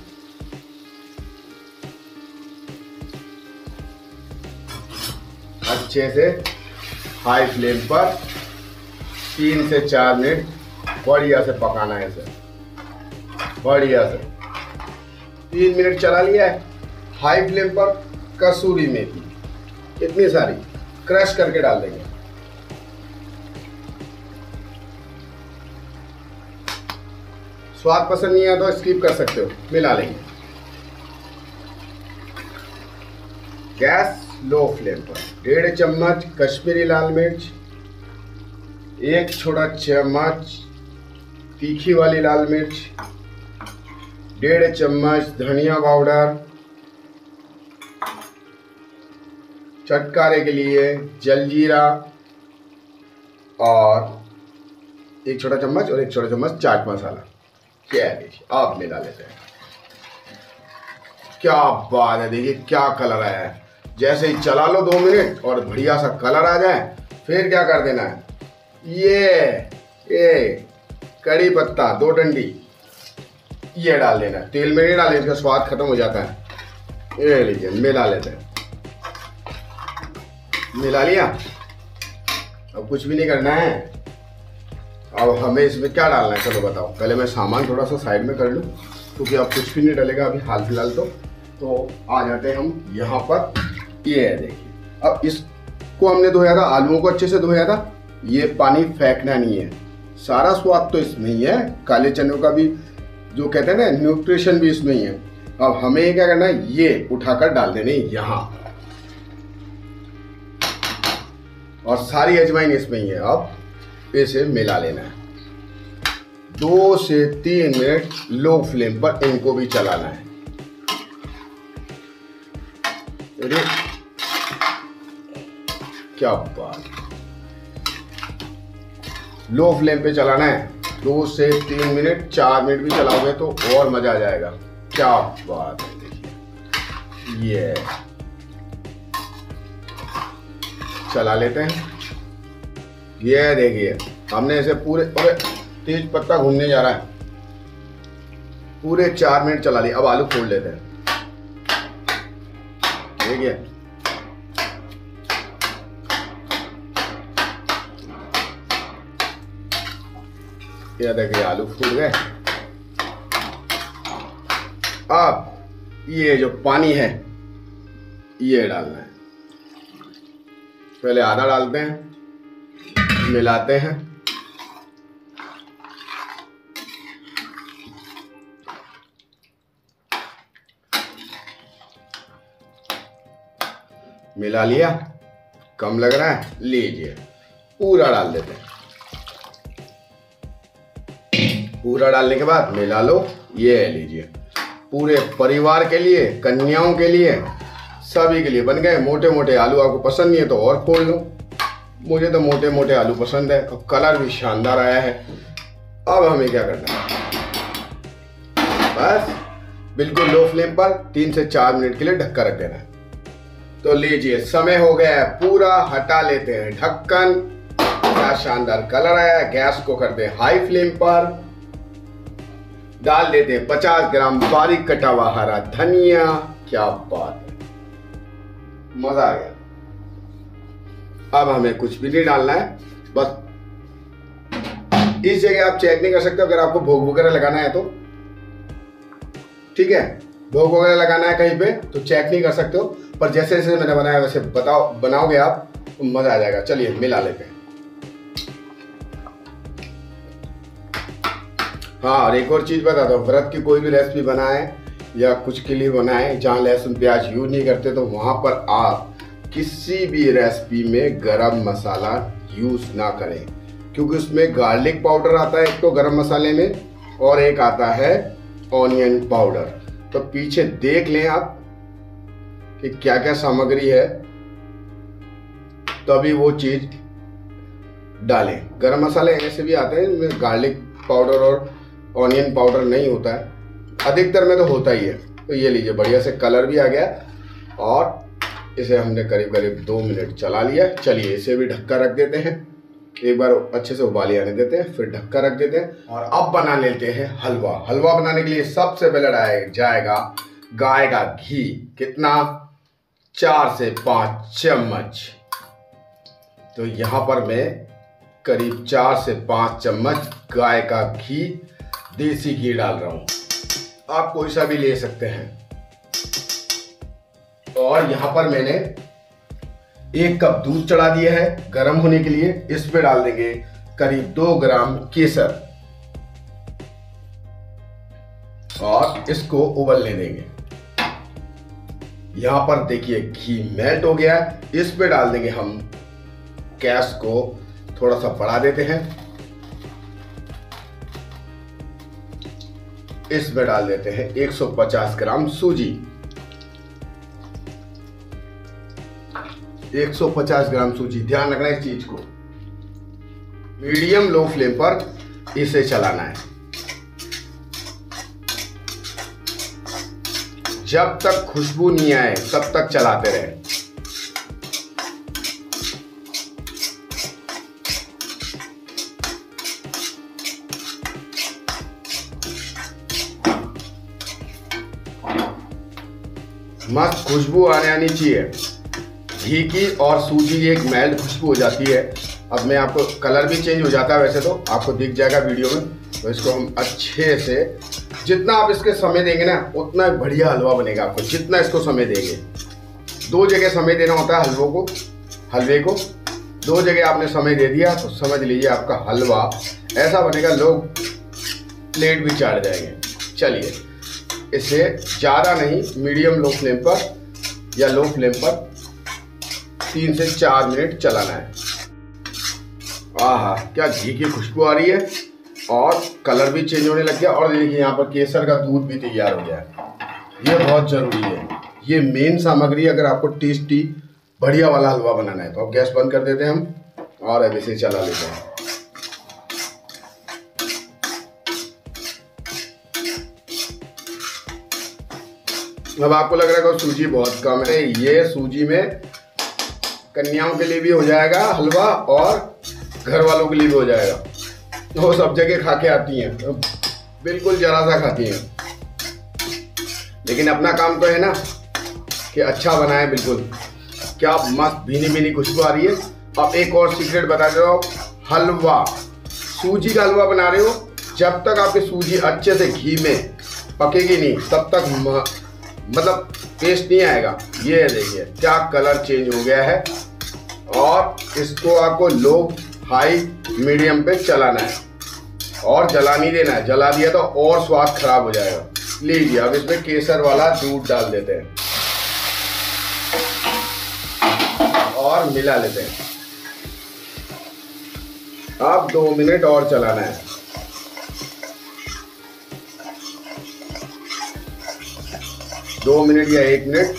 अच्छे से हाई फ्लेम पर तीन से चार मिनट बढ़िया से पकाना है इसे, बढ़िया से। तीन मिनट चला लिया है। हाई फ्लेम पर कसूरी मेथी इतनी सारी क्रश करके डाल देंगे। स्वाद पसंद नहीं है तो स्किप कर सकते हो, मिला लेंगे। गैस लो फ्लेम पर। डेढ़ चम्मच कश्मीरी लाल मिर्च, एक छोटा चम्मच तीखी वाली लाल मिर्च, डेढ़ चम्मच धनिया पाउडर, चटकारे के लिए जलजीरा, और एक छोटा चम्मच और एक छोटा चम्मच चाट मसाला। क्या है, आप मिला लेते हैं। क्या बात है, देखिए क्या कलर आया है। जैसे ही चला लो दो मिनट और बढ़िया सा कलर आ जाए, फिर क्या कर देना है, ये ये कड़ी पत्ता दो डंडी ये डाल देना है। तेल में नहीं डालें, इसका स्वाद खत्म हो जाता है। ये लीजिए, मिला लेते हैं। मिला लिया। अब कुछ भी नहीं करना है। अब हमें इसमें क्या डालना है, चलो बताओ। पहले मैं सामान थोड़ा सा साइड में कर लूँ, क्योंकि अब कुछ भी नहीं डलेगा अभी हाल फिलहाल। तो तो आ जाते हैं हम यहाँ पर। ये है, देखिए। अब इसको हमने धोया था, आलूओं को अच्छे से धोया था। ये पानी फेंकना नहीं है, सारा स्वाद तो इसमें ही है। काले चनों का भी जो कहते हैं ना, न्यूट्रिशन भी इसमें ही है। अब हमें क्या करना है, ये उठाकर डाल देने यहाँ, और सारी अजवाइन इसमें ही है। अब इसे मिला लेना है। दो से तीन मिनट लो फ्लेम पर इनको भी चलाना है। क्या बात, लो फ्लेम पे चलाना है। दो से तीन मिनट चार मिनट भी चलाओगे तो और मजा आ जाएगा। क्या बात है, देखिए ये चला लेते हैं। ये देखिए हमने इसे पूरे पूरे तेज पत्ता घूमने जा रहा है, पूरे चार मिनट चला लिया। अब आलू फोड़ लेते हैं। देखिए ये देखिए आलू फूट गए। अब ये जो पानी है ये डालना है। पहले आधा डालते हैं, मिलाते हैं। मिला लिया, कम लग रहा है, लीजिए पूरा डाल देते हैं। पूरा डालने के बाद मिला लो। ये लीजिए पूरे परिवार के लिए, कन्याओं के लिए, सभी के लिए बन गए मोटे मोटे आलू। आपको पसंद नहीं है तो और फोड़ लो, मुझे तो मोटे मोटे आलू पसंद है और कलर भी शानदार आया है। अब हमें क्या करना है, बस बिल्कुल लो फ्लेम पर तीन से चार मिनट के लिए ढक्का रख देना है। तो लीजिए समय हो गया है पूरा, हटा लेते हैं ढक्कन। क्या शानदार कलर आया है। गैस को करते हैं हाई फ्लेम पर, डाल देते हैं पचास ग्राम बारीक कटा हुआ हरा धनिया। क्या बात है, मजा आ गया। अब हमें कुछ भी नहीं डालना है, बस इस जगह आप चेक नहीं कर सकते। अगर आपको भोग वगैरह लगाना है तो ठीक है, भोग वगैरह लगाना है कहीं पे तो चेक नहीं कर सकते हो, पर जैसे जैसे मैंने बनाया वैसे बताओ बनाओगे आप तो मजा आ जाएगा। चलिए मिला लेते हैं। हाँ, और एक और चीज बताता हूँ, व्रत की कोई भी रेसिपी बनाए या कुछ के लिए बनाए जहाँ लहसुन प्याज यूज नहीं करते तो वहां पर आप किसी भी रेसिपी में गरम मसाला यूज ना करें, क्योंकि उसमें गार्लिक पाउडर आता है एक तो गरम मसाले में, और एक आता है ऑनियन पाउडर। तो पीछे देख लें आप कि क्या क्या सामग्री है, तभी वो चीज डालें। गरम मसाले ऐसे भी आते हैं इनमें गार्लिक पाउडर और ऑनियन पाउडर नहीं होता है, अधिकतर में तो होता ही है। तो ये लीजिए बढ़िया से कलर भी आ गया और इसे हमने करीब करीब दो मिनट चला लिया। चलिए इसे भी ढक्का रख देते हैं, एक बार अच्छे से उबाली आने देते हैं, फिर ढक्का रख देते हैं। और अब बना लेते हैं हलवा। हलवा बनाने के लिए सबसे पहले डाला जाएगा गाय का घी। कितना? चार से पांच चम्मच। तो यहां पर मैं करीब चार से पांच चम्मच गाय का घी, देसी घी डाल रहा हूं। आप कोई सा भी ले सकते हैं। और यहां पर मैंने एक कप दूध चढ़ा दिया है गर्म होने के लिए। इस पे डाल देंगे करीब दो ग्राम केसर और इसको उबलने देंगे। यहां पर देखिए घी मेल्ट हो गया है। इस पे डाल देंगे हम, गैस को थोड़ा सा बढ़ा देते हैं। इसमें डाल देते हैं एक सौ पचास ग्राम सूजी। एक सौ पचास ग्राम सूजी, ध्यान रखना इस चीज को। मीडियम लो फ्लेम पर इसे चलाना है जब तक खुशबू नहीं आए, तब तक चलाते रहे। मस्त खुशबू आने आनी चाहिए घी की, और सूजी की एक मेल्ट खुशबू हो जाती है। अब मैं आपको, कलर भी चेंज हो जाता है वैसे तो, आपको दिख जाएगा वीडियो में। तो इसको हम अच्छे से, जितना आप इसके समय देंगे ना उतना बढ़िया हलवा बनेगा। आपको जितना इसको समय देंगे, दो जगह समय देना होता है हलवों को, हलवे को दो जगह आपने समय दे दिया तो समझ लीजिए आपका हलवा ऐसा बनेगा, लोग प्लेट भी चाट जाएंगे। चलिए इसे ज़्यादा नहीं, मीडियम लो फ्लेम पर या लो फ्लेम पर तीन से चार मिनट चलाना है। आहा, क्या घी की खुशबू आ रही है और कलर भी चेंज होने लग गया। और देखिए यहाँ पर केसर का दूध भी तैयार हो गया है। ये बहुत ज़रूरी है, ये मेन सामग्री अगर आपको टेस्टी बढ़िया वाला हलवा बनाना है। तो अब गैस बंद कर देते हैं हम और अब इसे चला लेते हैं। अब आपको लग रहा है कि सूजी बहुत कम है, ये सूजी में कन्याओं के लिए भी हो जाएगा हलवा और घर वालों के लिए भी हो जाएगा। वो सब जगह खा के आती हैं, बिल्कुल जरा सा खाती हैं, लेकिन अपना काम तो है ना कि अच्छा बनाए। बिल्कुल क्या मस्त भीनी भीनी खुशबू आ रही है। अब एक और सीक्रेट बता दे रहा हूँ, हलवा सूजी का हलवा बना रहे हो, जब तक आपकी सूजी अच्छे से घी में पकेगी नहीं तब तक म, मतलब टेस्ट नहीं आएगा। ये देखिए क्या कलर चेंज हो गया है, और इसको आपको लो हाई मीडियम पे चलाना है और जला नहीं देना है। जला दिया तो और स्वाद खराब हो जाएगा। लीजिए अब इसमें केसर वाला दूध डाल देते हैं और मिला लेते हैं। अब दो मिनट और चलाना है। दो मिनट या एक मिनट।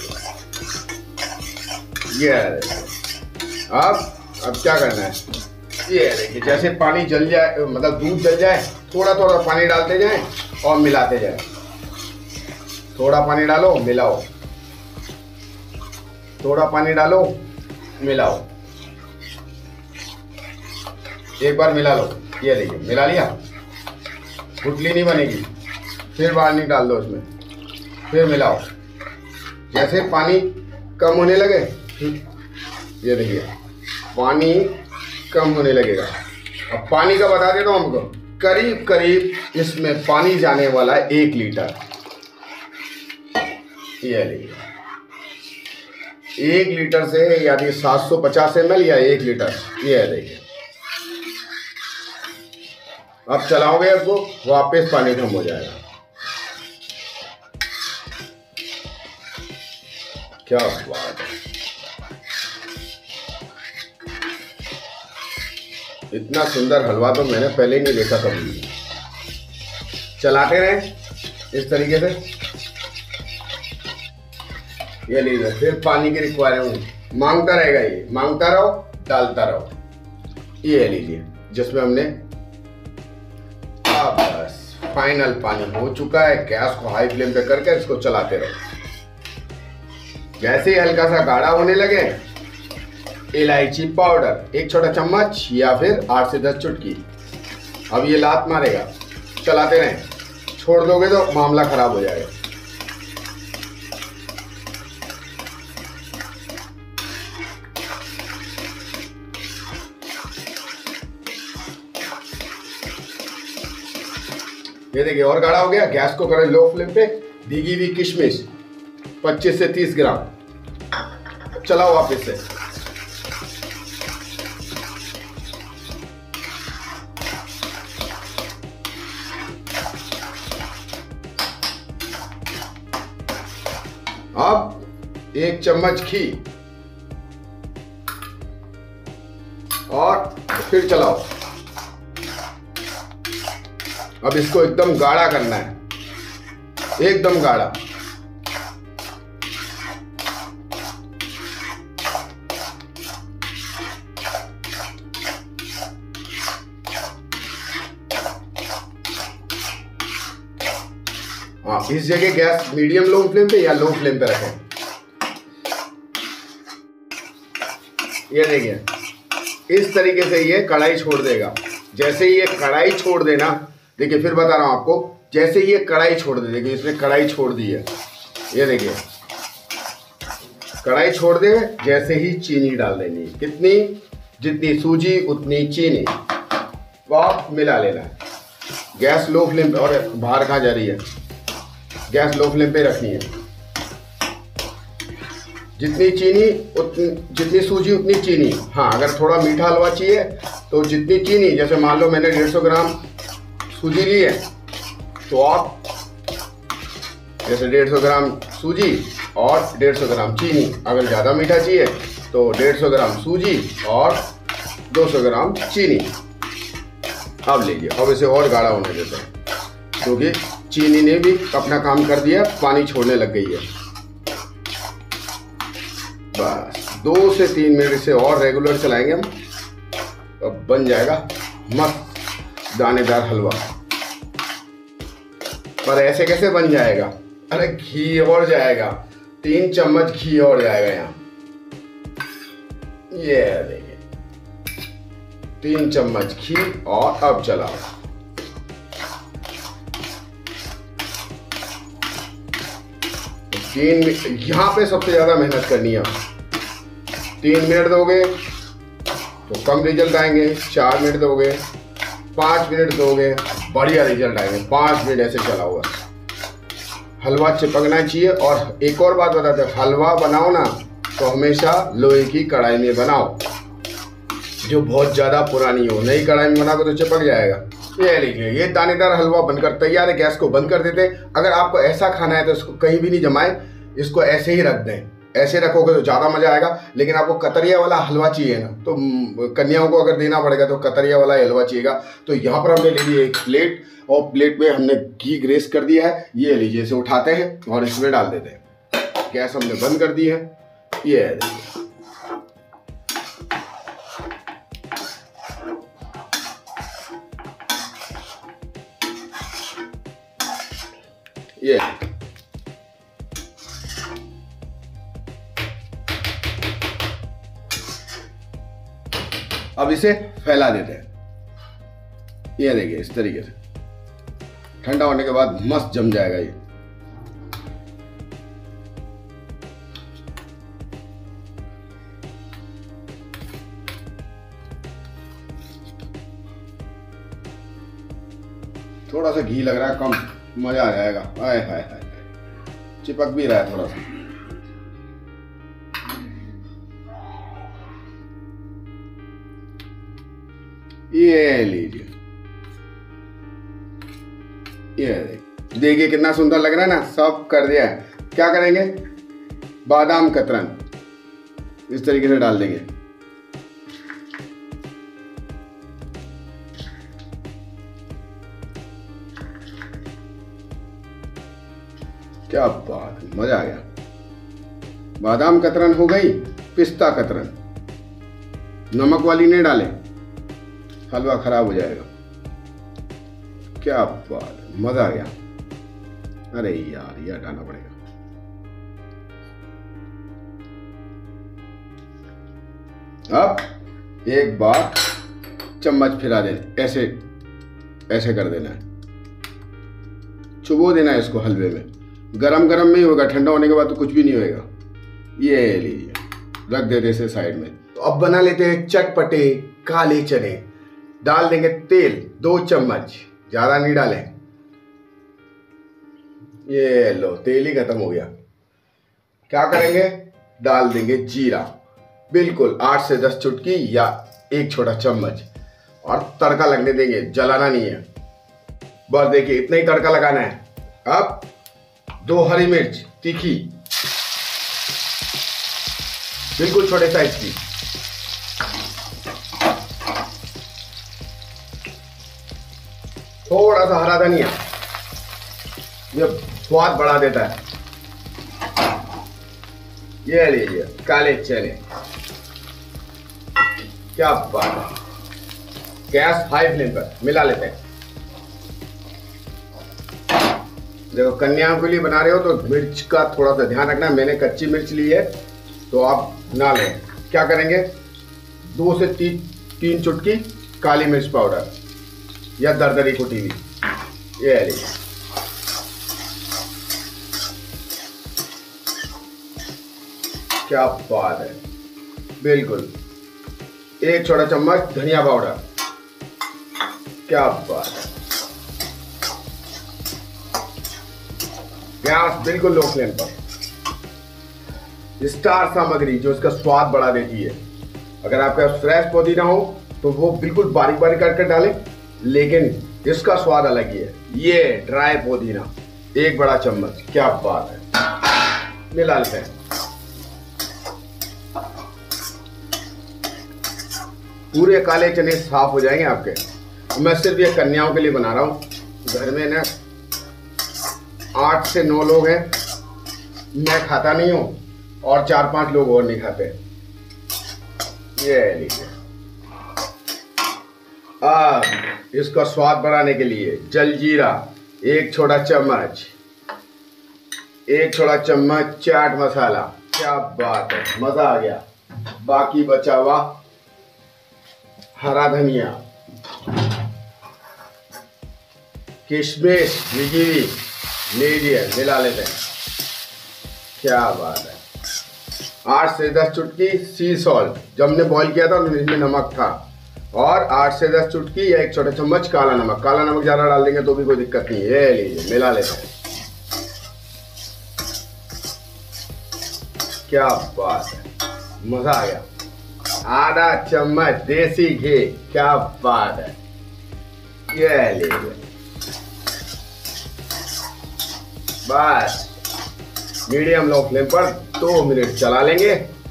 ये अब अब क्या करना है, ये देखिए जैसे पानी जल जाए, मतलब दूध जल जाए, थोड़ा थोड़ा पानी डालते जाएं और मिलाते जाएं। थोड़ा पानी डालो मिलाओ, थोड़ा पानी डालो मिलाओ, एक बार मिला लो। ये देखिए मिला लिया, गुठली नहीं बनेगी। फिर पानी डाल दो उसमें, फिर मिलाओ। जैसे पानी कम होने लगे, ये देखिए पानी कम होने लगेगा। अब पानी का बता देता हूँ हमको, करीब करीब इसमें पानी जाने वाला है एक लीटर। ये लीजिए एक लीटर से यानी सात सौ पचास एम एल या एक लीटर। ये देखिए अब चलाओगे इसको, वापस पानी कम हो जाएगा। क्या बात है, इतना सुंदर हलवा तो मैंने पहले ही नहीं देखा कभी। चलाते रहे इस तरीके से। ये लीजिए फिर पानी की रिक्वायरमेंट मांगता रहेगा, ये मांगता रहो डालता रहो। ये लीजिए जिसमें हमने, अब बस फाइनल पानी हो चुका है। गैस को हाई फ्लेम पे करके इसको चलाते रहो। जैसे ही हल्का सा गाढ़ा होने लगे, इलायची पाउडर एक छोटा चम्मच या फिर आठ से दस चुटकी। अब ये लात मारेगा, चलाते रहें, छोड़ दोगे तो मामला खराब हो जाएगा। ये देखिए और गाढ़ा हो गया। गैस को करें लो फ्लेम पे। भीगी हुई किशमिश पच्चीस से तीस ग्राम, चलाओ वापस से। अब एक चम्मच घी और फिर चलाओ। अब इसको एकदम गाढ़ा करना है, एकदम गाढ़ा। हाँ इस जगह गैस मीडियम लो फ्लेम पे या लो फ्लेम पे रखें। ये देखिए इस तरीके से ये कढ़ाई छोड़ देगा। जैसे ही ये कढ़ाई छोड़ देना, देखिए फिर बता रहा हूं आपको, जैसे ये कढ़ाई छोड़ दे, देखिए इसने कढ़ाई छोड़ दी है। ये देखिए कढ़ाई छोड़ दे, जैसे ही चीनी डाल देनी, कितनी, जितनी सूजी उतनी चीनी, आप मिला लेना है। गैस लो फ्लेम पे, और बाहर कहाँ जा रही है, गैस लो फ्लेम पे रखनी है। जितनी चीनी उतनी, जितनी सूजी उतनी चीनी। हाँ अगर थोड़ा मीठा हलवा चाहिए तो जितनी चीनी, जैसे मान लो मैंने डेढ़ सौ ग्राम सूजी ली है, तो आप जैसे डेढ़ सौ ग्राम सूजी और डेढ़ सौ ग्राम चीनी। अगर ज़्यादा मीठा चाहिए तो डेढ़ सौ ग्राम सूजी और दो सौ ग्राम चीनी। अब लीजिए, अब इसे और गाढ़ा होने देते हैं, क्योंकि चीनी ने भी अपना काम कर दिया, पानी छोड़ने लग गई है। बस दो से तीन मिनट से और रेगुलर चलाएंगे हम, अब बन जाएगा मस्त दानेदार हलवा। पर ऐसे कैसे बन जाएगा, अरे घी और जाएगा, तीन चम्मच घी और जाएगा यहाँ। ये देखिए तीन चम्मच घी, और अब चलाओ। तीन, यहाँ पे सबसे ज्यादा मेहनत करनी है। तीन मिनट दोगे तो कम रिजल्ट आएंगे, चार मिनट दोगे, पाँच मिनट दोगे, बढ़िया रिजल्ट आएंगे। पाँच मिनट ऐसे चला हुआ, हलवा चिपकना चाहिए। और एक और बात बताते हैं, हलवा बनाओ ना तो हमेशा लोहे की कढ़ाई में बनाओ, जो बहुत ज़्यादा पुरानी हो। नई कढ़ाई में बनाओगे तो चिपक जाएगा। ये लीजिए, ये दानेदार हलवा बनकर तैयार है। गैस को बंद कर देते। अगर आपको ऐसा खाना है तो इसको कहीं भी नहीं जमाए, इसको ऐसे ही रख दें। ऐसे रखोगे तो ज़्यादा मज़ा आएगा। लेकिन आपको कतरिया वाला हलवा चाहिए ना, तो कन्याओं को अगर देना पड़ेगा तो कतरिया वाला हलवा चाहिएगा। तो यहाँ पर हमने ले लिया एक प्लेट, और प्लेट में हमने घी ग्रेस कर दिया है। ये लीजिए, इसे उठाते हैं और इसमें डाल देते हैं। गैस हमने बंद कर दी है। ये देखिए, ये अब इसे फैला देते हैं। ये देखिए, इस तरीके से ठंडा होने के बाद मस्त जम जाएगा ये। थोड़ा सा घी लग रहा है कम, मजा आ जाएगा। हाय हाय हाय, चिपक भी रहा है थोड़ा सा। ये लीजिए, ये देखिए कितना सुंदर लग रहा है ना। सब कर दिया है। क्या करेंगे, बादाम कतरन इस तरीके से डाल देंगे। क्या बात, मजा आ गया। बादाम कतरन हो गई, पिस्ता कतरन। नमक वाली नहीं डालें, हलवा खराब हो जाएगा। क्या बात, मजा आ गया। अरे यार, ये हटाना पड़ेगा। अब एक बार चम्मच फिरा दे, ऐसे ऐसे कर देना है, चुबो देना है इसको हलवे में। गरम गरम में ही होगा, ठंडा होने के बाद तो कुछ भी नहीं होएगा। ये लीजिए, रख देते इसे साइड में। तो अब बना लेते हैं चटपटे काले चने। डाल देंगे तेल, दो चम्मच, ज्यादा नहीं डालें। ये लो, तेल ही खत्म हो गया। क्या करेंगे, डाल देंगे जीरा, बिल्कुल आठ से दस चुटकी या एक छोटा चम्मच, और तड़का लगने देंगे, जलाना नहीं है। बस देखिए, इतना ही तड़का लगाना है। अब दो हरी मिर्च तीखी, बिल्कुल छोटे साइज की, थोड़ा सा हरा धनिया, ये स्वाद बढ़ा देता है। ये लीजिए काले चने। क्या बात है। गैस हाई फ्लेम पर मिला लेते हैं। देखो, कन्याओं के लिए बना रहे हो तो मिर्च का थोड़ा सा ध्यान रखना। मैंने कच्ची मिर्च ली है तो आप ना लें। क्या करेंगे, दो से तीन तीन चुटकी काली मिर्च पाउडर या दरदरी कुटी हुई। ये लीजिए, क्या बात है, बिल्कुल। एक छोटा चम्मच धनिया पाउडर। क्या बात है। गैस बिल्कुल लो फ्लेम पर। स्टार सामग्री जो इसका स्वाद बढ़ा देती है। अगर आपके पास फ्रेश पुदीना हो तो वो बिल्कुल बारीक बारीक काट कर डालें, लेकिन इसका स्वाद अलग ही है। ये ड्राई पुदीना एक बड़ा चम्मच। क्या बात है, मिला लेते हैं। पूरे काले चने साफ हो जाएंगे आपके। मैं सिर्फ ये कन्याओं के लिए बना रहा हूँ। घर में ना आठ से नौ लोग हैं, मैं खाता नहीं हूँ, और चार पांच लोग और नहीं खाते। ये लीजिए। अब इसका स्वाद बढ़ाने के लिए जलजीरा एक छोटा चम्मच, एक छोटा चम्मच चाट मसाला। क्या बात है, मजा आ गया। बाकी बचा हुआ हरा धनिया, किशमिश भिगी हुई लीजिए, मिला लेते हैं। क्या बात है। आठ से दस चुटकी सी सॉल्ट, जब हमने बॉईल किया था तो इसमें नमक था, और आठ से दस चुटकी या एक छोटा चम्मच काला नमक। काला नमक ज़्यादा डाल देंगे तो भी कोई दिक्कत नहीं है। ये लीजिए, मिला लेते हैं। क्या बात है, मजा आ गया। आधा चम्मच देसी घी। क्या बात है, ये लीजिए। बस मीडियम लो फ्लेम पर दो मिनट चला लेंगे।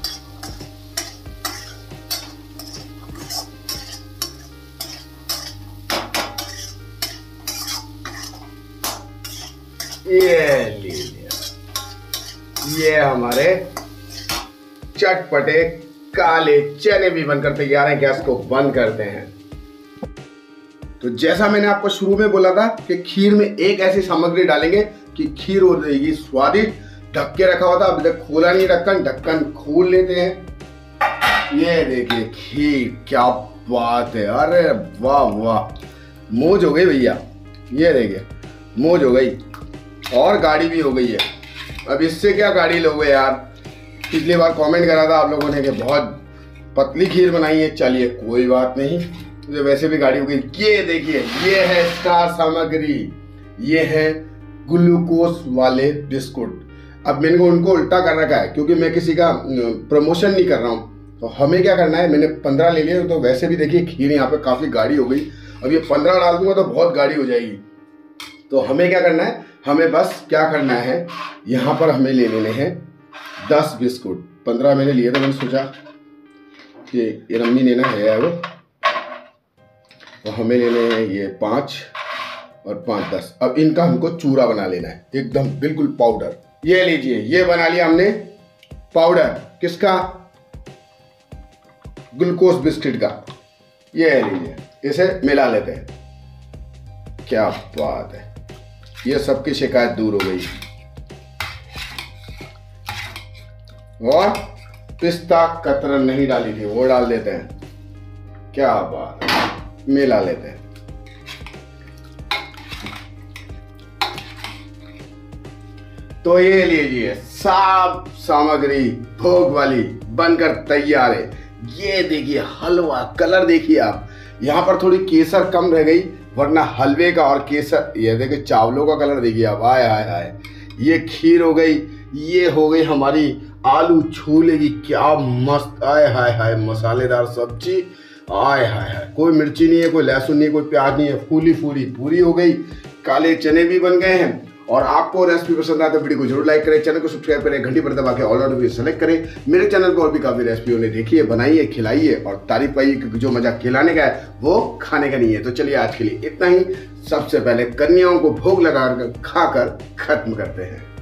ये लीजिए, ये हमारे चटपटे काले चने भी बनकर तैयार हैं। गैस को बंद करते हैं। तो जैसा मैंने आपको शुरू में बोला था कि खीर में एक ऐसी सामग्री डालेंगे कि खीर हो जाएगी स्वादिष्ट। ढक के रखा हुआ था, अभी तक खोला नहीं ढक्कन। ढक्कन खोल लेते हैं। ये देखिए खीर, क्या बात है। अरे वाह वाह, मौज हो गई भैया। ये देखिए मौज हो गई, और गाढ़ी भी हो गई है। अब इससे क्या गाढ़ी लोगे यार। पिछली बार कमेंट करा था आप लोगों ने कि बहुत पतली खीर बनाई है। चलिए कोई बात नहीं, तो वैसे भी गाढ़ी हो गई। ये देखिए, ये है स्टार सामग्री, ये है ग्लूकोज वाले बिस्कुट। अब मैंने उनको उल्टा कर रखा है क्योंकि मैं किसी का प्रमोशन नहीं कर रहा हूँ। तो हमें क्या करना है, मैंने पंद्रह ले लिए। तो वैसे भी देखिए खीर यहाँ पे काफ़ी गाढ़ी हो गई। अब ये पंद्रह डाल दूंगा तो बहुत गाढ़ी हो जाएगी। तो हमें क्या करना है, हमें बस क्या करना है, यहाँ पर हमें ले लेने हैं दस बिस्कुट। पंद्रह मैंने लिए तो मैंने सोचा कि ये रम्मी लेना है वो, तो हमें लेने हैं ये पाँच और पाँच दस। अब इनका हमको चूरा बना लेना है, एकदम बिल्कुल पाउडर। ये लीजिए, ये बना लिया हमने पाउडर। किसका? ग्लूकोज बिस्किट का। ये लीजिए, इसे मिला लेते हैं। क्या बात है, ये सबकी शिकायत दूर हो गई। और पिस्ता कतरन नहीं डाली थी, वो डाल देते हैं। क्या बात है, मिला लेते हैं। तो ये लीजिए, सब सामग्री भोग वाली बनकर तैयार है। ये देखिए हलवा, कलर देखिए आप। यहाँ पर थोड़ी केसर कम रह गई, वरना हलवे का और केसर, ये देखिए चावलों का कलर देखिए आप। आय हाय हाय, ये खीर हो गई। ये हो गई हमारी आलू छोले की, क्या मस्त। आय हाय हाय, मसालेदार सब्जी। आय हाय हाय, कोई मिर्ची नहीं है, कोई लहसुन नहीं है, कोई प्याज नहीं है, फूली फूली पूरी हो गई। काले चने भी बन गए हैं। और आपको रेसिपी पसंद आए तो वीडियो को जरूर लाइक करें, चैनल को सब्सक्राइब करें, घंटी पर दबा के ऑल नोटिफिकेशन सेलेक्ट करें। मेरे चैनल पर और भी काफी रेसिपी ने देखिए, बनाइए, खिलाइए और तारीफ पाइए, क्योंकि जो मजा खिलाने का है वो खाने का नहीं है। तो चलिए आज के लिए इतना ही। सबसे पहले कन्याओं को भोग लगाकर खाकर खत्म करते हैं।